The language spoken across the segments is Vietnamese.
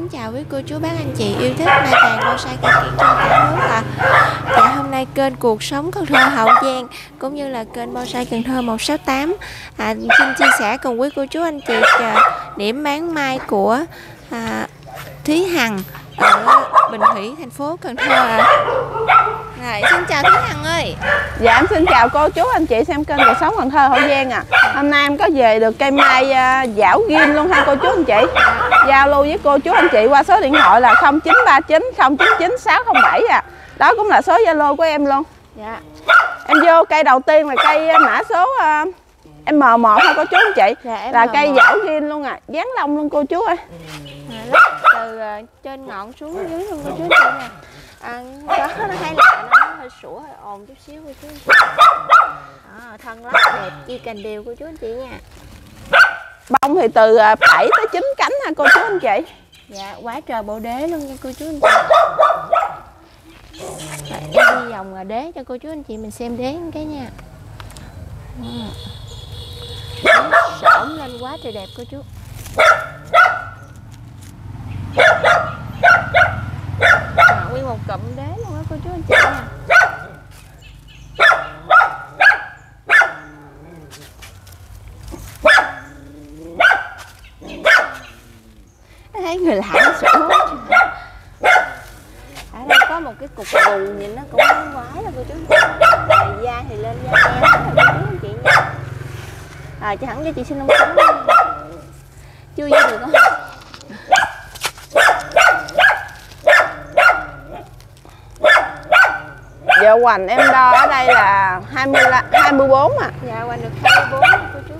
kính chào quý cô chú bác anh chị yêu thích mai vàng bonsai cây kiển trên cả nước ạ. Dạ, hôm nay kênh Cuộc Sống Cần Thơ Hậu Giang cũng như là kênh Bonsai Cần Thơ 168 xin chia sẻ cùng quý cô chú anh chị điểm bán mai của Thúy Hằng ở Bình Thủy, thành phố Cần Thơ Rồi, xin chào Thúy Hằng ơi. Dạ em xin chào cô chú anh chị xem kênh Cuộc Sống Cần Thơ Hậu Giang ạ. Hôm nay em có về được cây mai dảo ghim luôn ha cô chú anh chị. Giao lưu với cô chú anh chị qua số điện thoại là 0939 099 607 ạ. Đó cũng là số Zalo của em luôn. Dạ. Em vô cây đầu tiên là cây mã số M1 ha cô chú anh chị. Dạ, là cây dảo ghim luôn à, dán lông luôn cô chú ơi. Từ trên ngọn xuống dưới luôn cô chú anh chị nè. Có nó hay lạ, nó hơi sủa hơi ồn chút xíu cô chú anh chị. Thân rất đẹp, chi cành đều cô chú anh chị nha. Bông thì từ 7 tới 9 cánh ha cô chú anh chị. Dạ, quá trời bộ đế luôn nha cô chú anh chị. Em đi vòng đế cho cô chú anh chị mình xem đế cái nha. Xổm lên quá trời đẹp cô chú. Nguyên một cụm đế luôn đó cô chú anh chị nha. Thấy người lạ nó sủa. Ở đây có một cái cục gù nhìn nó cũng quái là cô chú anh chị. Da thì lên da đen rồi cô chú anh chị nha. Chị Hằng cho chị xin lông sống chưa vô được không? Dạ hoành em đo ở đây là 24 à. Dạ hoành được 24 cô chú.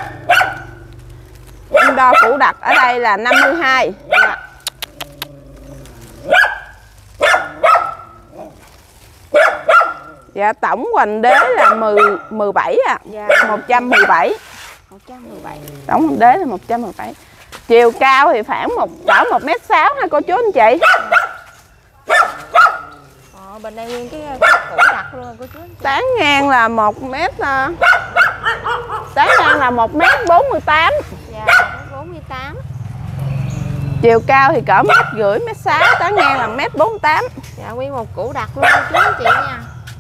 Em đo củ đặc ở đây là 52. Dạ. Dạ tổng hoành đế là 17 à. Dạ. 117. 117. Tổng hoành đế là 117. Chiều cao thì khoảng cỡ 1m6 ha cô chú anh chị. Bên đây nguyên cái củ đặc luôn rồi cô chú anh chị. Tán ngang là 1m. Tán ngang là 1m48. Dạ, 48. Chiều cao thì cỡ 1,5 m6, tán ngang là 1m48. Dạ, nguyên một củ đặc luôn cô chú anh chị nha.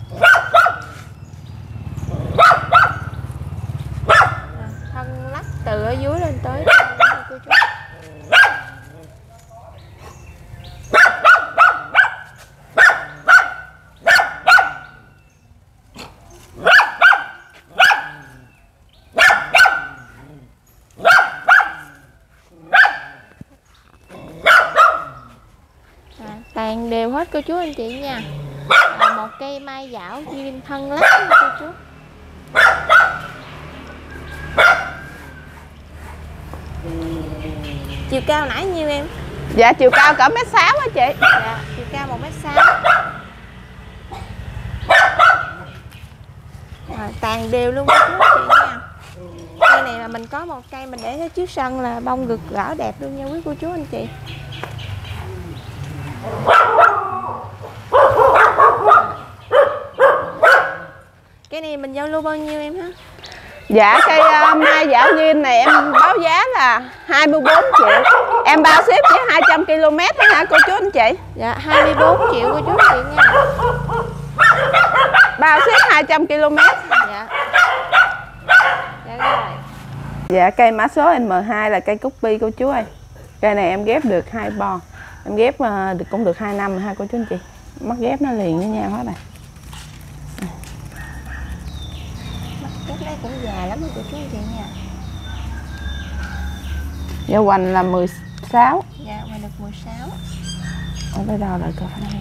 Thân lắc từ ở dưới lên tới cô chú. Tàn đều hết cô chú anh chị nha. Một cây mai dảo duyên thân lắc nha cô chú. Chiều cao nãy nhiêu em? Dạ chiều cao cỡ 1m6 á chị. Dạ, chiều cao 1m6. Tàn đều luôn cô chú anh chị nha. Cây này là mình có một cây mình để ở trước sân là bông rực rỡ đẹp luôn nha quý cô chú anh chị. Cái này mình giao lưu bao nhiêu em hả? Dạ cây mai dảo ghim này em báo giá là 24 triệu. Em bao ship với 200 km hả cô chú anh chị? Dạ 24 triệu cô chú anh chị nha. Bao ship 200 km. Dạ. Dạ rồi. Dạ cây mã số M2 là cây copy cô chú ơi. Cây này em ghép được 2 bo. Em ghép cũng được 2 năm ha cô chú anh chị. Mắt ghép nó liền với nhau hết này. Mắt ghép cũng dài lắm cô chú anh chị nha. Dạ hoành là 16. Dạ hoành được 16. Ở đây đo lại coi phải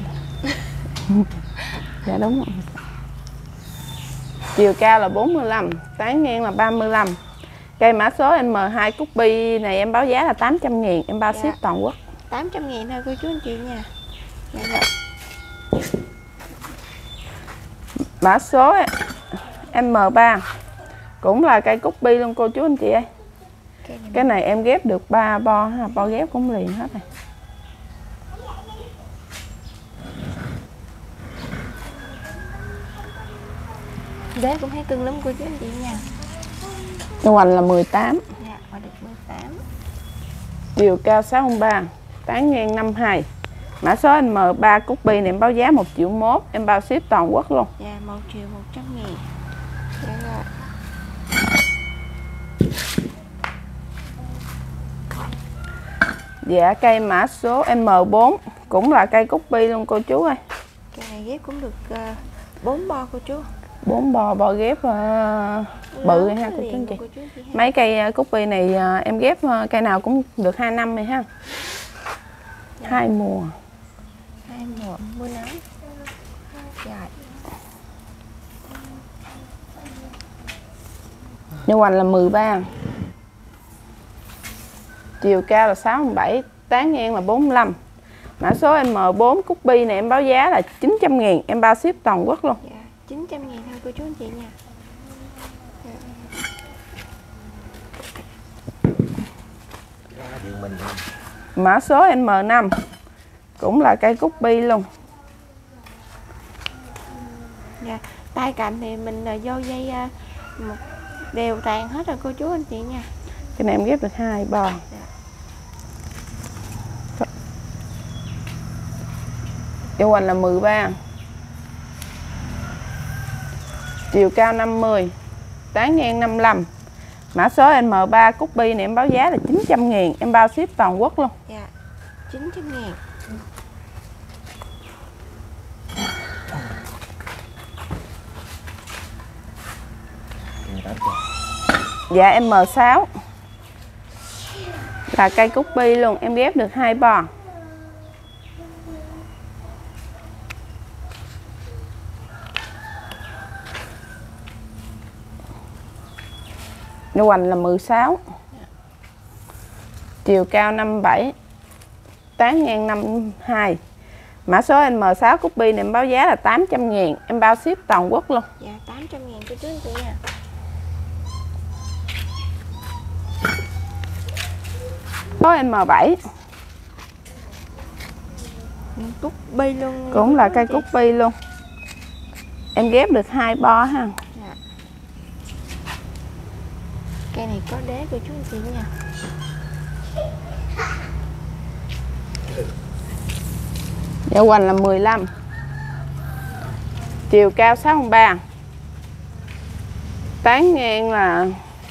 dạ đúng rồi. Chiều cao là 45, tán ngang là 35. Cây mã số M2 copy này em báo giá là 800.000, em bao ship toàn quốc. 800.000 thôi cô chú anh chị nha. Dạ rồi. Mã số M3 cũng là cây copy luôn cô chú anh chị ơi. Cái này em ghép được 3 bo, bo ghép cũng liền hết này. Đế cũng thấy cưng lắm cô chú anh chị nha. Hoành là 18. Dạ, hoành được 18. Chiều cao 63. tán ngang 52. Mã số M3 cúc bi này em báo giá 1.1 triệu, em bao ship toàn quốc luôn. Dạ 1.100.000. Dạ rồi. Dạ cây mã số M4 cũng là cây cúc bi luôn cô chú ơi. Cây này ghép cũng được 4 bo cô chú. 4 bo ghép bự ha cô chú anh chị. Mấy cây cúc bi này em ghép cây nào cũng được 2 năm rồi ha. Dạ. 2 mùa. 2 mùa mưa nắng. Dạ. Như hoành là 13. Chiều cao là 67, tán ngang là 45. Mã số M4 cúc bi này em báo giá là 900.000, em bao ship toàn quốc luôn. Dạ, 900.000 thôi cô chú anh chị nha. Dạ. Mã số M5 cũng là cây cúc bi luôn. Dạ, tay cạnh thì mình vô dây một đều tàn hết rồi cô chú anh chị nha. Cái này em ghép được 2 bo. Dạ. Chiều hoành là 13. Chiều cao 50, tán ngang 55. Mã số M3 cúc bi này em báo giá là 900.000, em bao ship toàn quốc luôn. Dạ, 900.000. Dạ M6 là cây cúc bi luôn, em ghép được 2 bo. Nhu hoành là 16. Chiều cao 57, tán ngang 52. Mã số M6 cúc bi này em báo giá là 800.000, em bao ship toàn quốc luôn. Dạ 800.000 cô chú anh chị nha. Số M7 cúc bi luôn. cũng là cây cúc bi luôn. Em ghép được 2 bo ha. Dạ. Cây này có đế cô chú anh chị nha. Dạ hoành là 15. Chiều cao 63, tán ngang là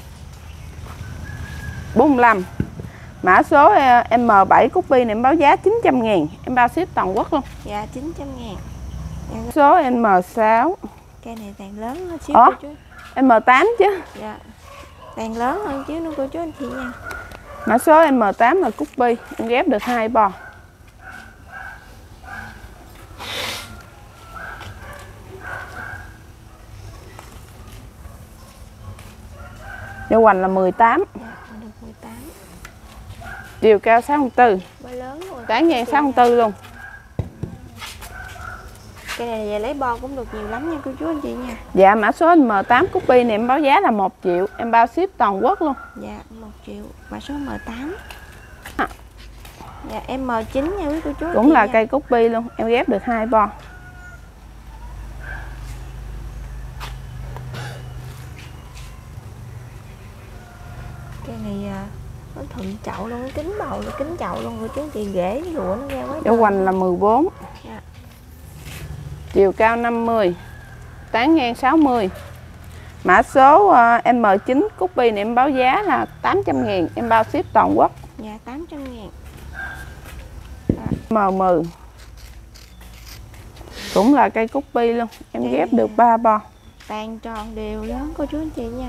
45. Mã số M7 cúc bi này em báo giá 900.000, em bao ship toàn quốc luôn. Dạ 900.000. Dạ. Số M6. Cây này tàn lớn hơn xíu cô chú. M8 chứ. Dạ. Tàn lớn hơn chứ nữa cô chú anh chị nha. Mã số M8 là cúc bi, em ghép được 2 bo. Nhu hoành là 18. Dạ, được 18. Chiều cao 64. Bo lớn rồi. Tán ngang 64 luôn. Cây này về lấy bo cũng được nhiều lắm nha cô chú anh chị nha. Dạ mã số M8 cúc bi này em báo giá là 1 triệu, em bao ship toàn quốc luôn. Dạ 1 triệu. Mã số M8. Dạ M9 nha quý cô chú. Cũng là cây cúc bi luôn, em ghép được 2 bo. Cây này nó thuận chậu luôn, kính bầu luôn, kính chậu luôn cô chú anh chị, rễ cái rùa nó ra quá. Nhu hoành là 14. Dạ. Chiều cao 50, tán ngang 60. Mã số M9 cúc bi này em báo giá là 800.000, em bao ship toàn quốc. Dạ 800.000. M10 cũng là cây cúc bi luôn, em Cây ghép này được 3 bo. tàn tròn đều lớn cô chú anh chị nha.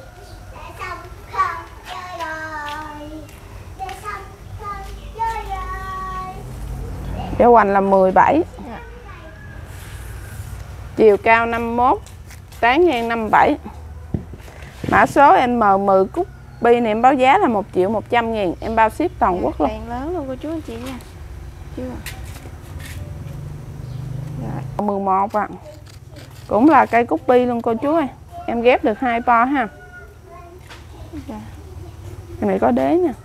Đeo hoành là 17. Dạ. Chiều cao 51, tán ngang 57. Mã số M10 cúc bi này em báo giá là 1.100.000, em bao ship toàn quốc luôn. Tàn lớn luôn cô chú anh chị nha. Chưa. Dạ. 11 ạ. Cũng là cây cúc bi luôn cô chú ơi. Em ghép được 2 bo ha. Dạ. Cái này có đế nha.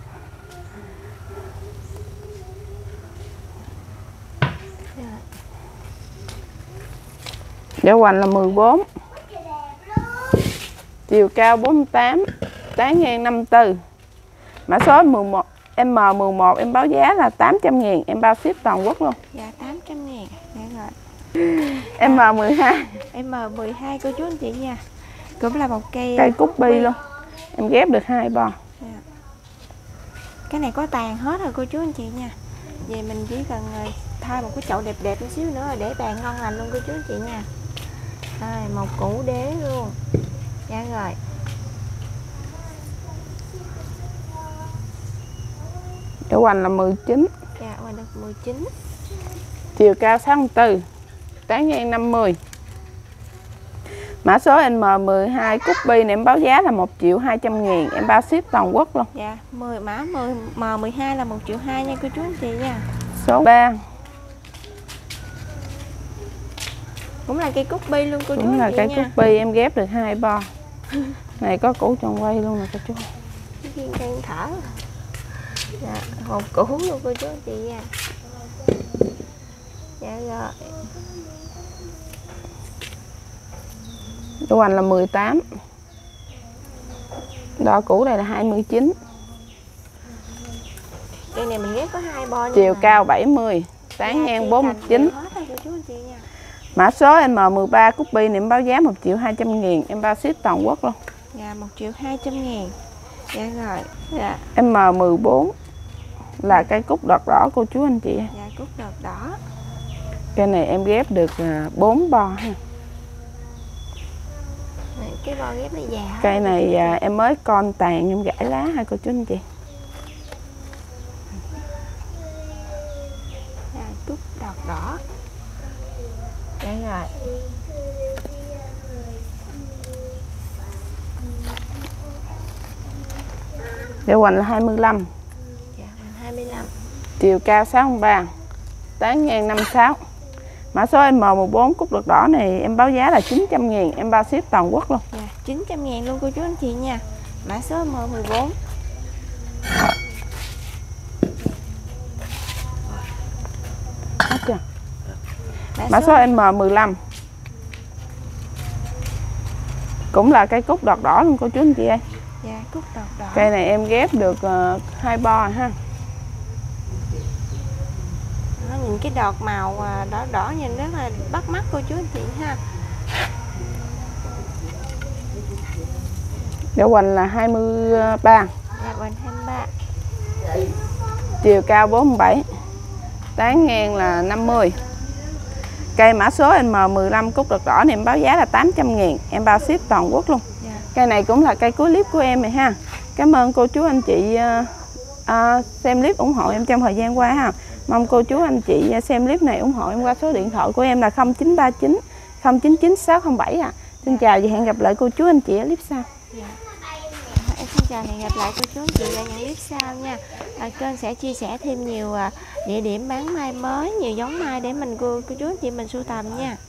Dạ. Đeo hoành là 14. Chiều cao 48, tán ngang 54. Mã số M11 em báo giá là 800.000, em bao ship toàn quốc luôn. Dạ 800.000. Dạ rồi. M12 M12 cô chú anh chị nha. Cũng là một cây cúc bi luôn. Em ghép được 2 bo. Dạ. Cái này có tàn hết rồi cô chú anh chị nha. Vậy mình chỉ cần thay một cái chậu đẹp đẹp một xíu nữa rồi để bàn ngon lành luôn cô chú anh chị nha. Rồi, một củ đế luôn. Dạ rồi. Để hoành là 19. Dạ, hoành được 19. Chiều cao 64, tán ngang 50. Mã số M12 cúc bi này em báo giá là 1.200.000, em bao ship toàn quốc luôn. Dạ, mã M12 là 1.200.000 nha cô chú anh chị nha. Số 3 cũng là cây cúc bi luôn cô chú cũng là anh chị cây nha. cúc bi, em ghép được 2 bo. Này có củ tròn quay luôn nè cô chú. Cây thở. Dạ, một củ luôn cô chú anh chị nha. Dạ rồi. Độ hoành là 18. Đo củ đây là 29. Cây này mình ghép có 2 bo. Chiều cao 70, tán ngang 49. Mã số M13 cúc bi này em báo giá 1.200.000, em bao ship toàn quốc luôn. Dạ 1.200.000. Dạ rồi. Dạ. M14 là cây cúc đọt đỏ cô chú anh chị. Dạ cúc đọt đỏ. Cây này em ghép được 4 bo ha. Cái bo ghép này già. Cây này em mới con tàn em gãy lá ha cô chú anh chị. Dạ, cúc đọt đỏ. Dạ rồi. Để hoành là 25. Dạ, 25. Chiều cao 63, tán ngang 56. Mã số M14 cúc đọt đỏ này em báo giá là 900.000, em bao ship toàn quốc luôn. Dạ, 900.000 luôn cô chú anh chị nha. Mã số M14. Hết chưa? Mã số M15 cũng là cây cúc đọt đỏ luôn cô chú anh chị ơi. Dạ, cúc đọt đỏ. Cây này em ghép được 2 bo ha. Nó nhìn cái đọt màu đỏ đỏ nhìn rất là bắt mắt cô chú anh chị ha. Để hoành là 23. Dạ, hoành 23. Chiều cao 47, tán ngang là 50. Cây mã số M15 cúc đọt đỏ này em báo giá là 800.000, em bao ship toàn quốc luôn. Dạ. Cây này cũng là cây cuối clip của em này ha. Cảm ơn cô chú anh chị xem clip ủng hộ em trong thời gian qua ha. Mong cô chú anh chị xem clip này ủng hộ em qua số điện thoại của em là 0939 099 607 à. Xin chào và hẹn gặp lại cô chú anh chị ở clip sau. Dạ. Em xin chào và hẹn gặp lại cô chú anh chị ở những clip sau nha. Kênh sẽ chia sẻ thêm nhiều địa điểm bán mai mới, nhiều giống mai để mình cô chú anh chị mình sưu tầm nha.